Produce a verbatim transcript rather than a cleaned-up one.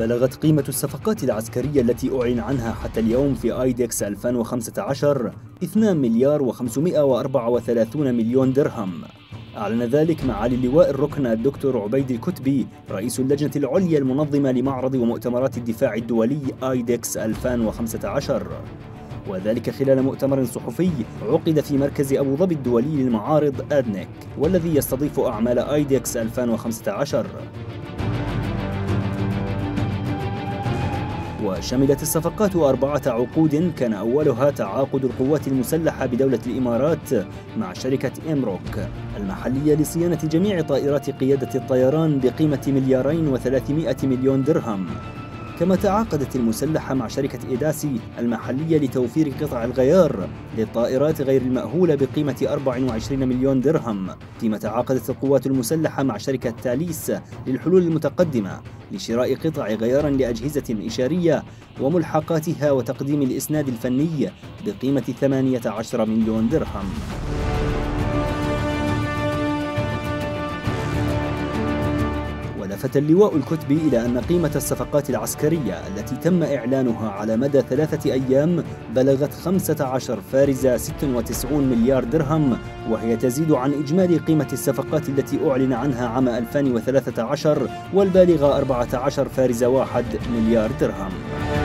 بلغت قيمة الصفقات العسكرية التي أعلن عنها حتى اليوم في آيدكس ألفين وخمسة عشر اثنين مليار وخمسمائة وأربعة وثلاثين مليون درهم. أعلن ذلك معالي اللواء الركن الدكتور عبيد الكتبي رئيس اللجنة العليا المنظمة لمعرض ومؤتمرات الدفاع الدولي آيدكس ألفين وخمسة عشر، وذلك خلال مؤتمر صحفي عقد في مركز أبو ظبي الدولي للمعارض أدنك، والذي يستضيف أعمال آيدكس ألفين وخمسة عشر. وشملت الصفقات أربعة عقود، كان أولها تعاقد القوات المسلحة بدولة الإمارات مع شركة إمروك المحلية لصيانة جميع طائرات قيادة الطيران بقيمة مليارين وثلاثمائة مليون درهم. كما تعاقدت المسلحة مع شركة إيداسي المحلية لتوفير قطع الغيار للطائرات غير المأهولة بقيمة أربعة وعشرين مليون درهم، فيما تعاقدت القوات المسلحة مع شركة تاليس للحلول المتقدمة لشراء قطع غيار لأجهزة إشارية وملحقاتها وتقديم الإسناد الفني بقيمة ثمانية عشر مليون درهم. لفت اللواء الكتبي إلى أن قيمة الصفقات العسكرية التي تم إعلانها على مدى ثلاثة أيام بلغت خمسة عشر فارزة ستة وتسعين مليار درهم، وهي تزيد عن إجمالي قيمة الصفقات التي أعلن عنها عام ألفين وثلاثة عشر والبالغة أربعة عشر فارزة واحد مليار درهم.